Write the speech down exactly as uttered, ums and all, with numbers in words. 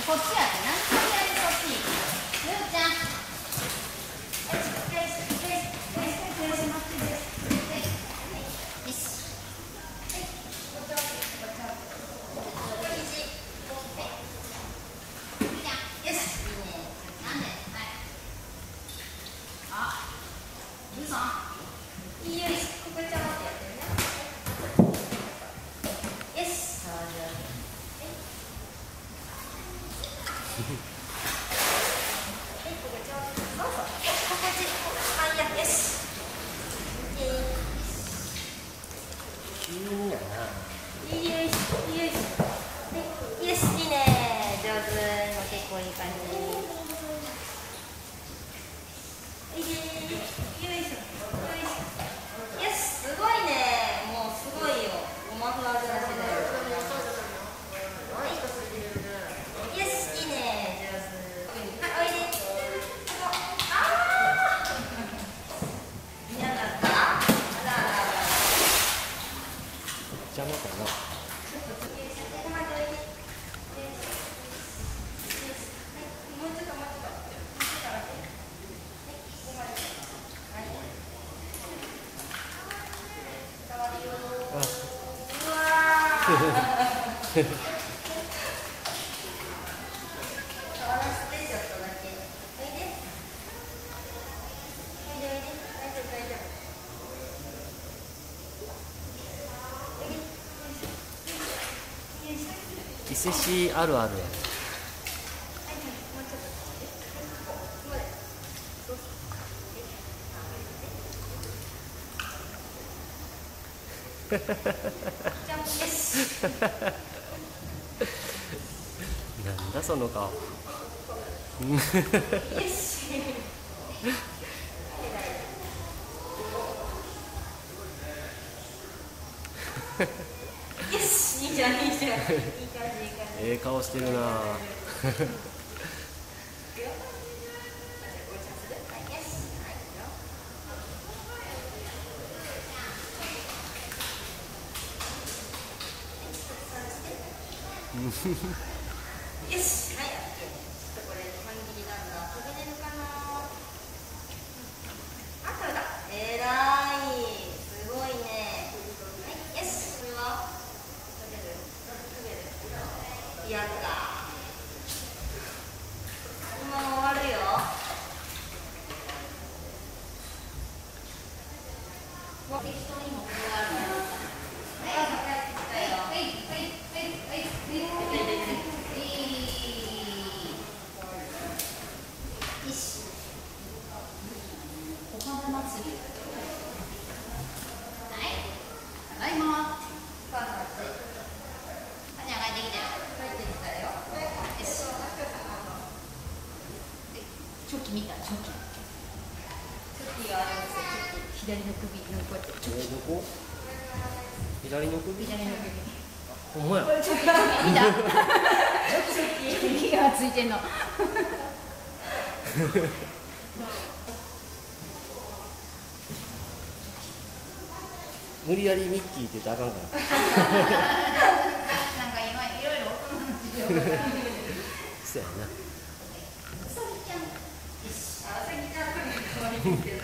こっちやってな。とりあえずこっち。ゆうちゃん。 伊勢市あるあるやね。なんだその顔。 いいじゃんいいじゃん。 ええ顔してるな。 よし、はい、ちょっとこれ半切りなんだ。食べれるかな。あ、食べた。えらい、すごいね。はい、よし、これは食べる。食べる。やった。今終わるよ。もう一緒にもこれがある。チョキ見た、チョキ。チョキがあるんですよ。チョキ、左の首、こうやって。チョキ。 どこ？左の首？ 左の首。 ほんまや。 チョキ、チョキ見た。チョキ、チョキがついてんの。 無理やりミッキーって言ったらあかんから。 なんか今いろいろ音の事情が。 そうやな。 うさぎちゃん。あ、うさぎちゃんと変わりですけど。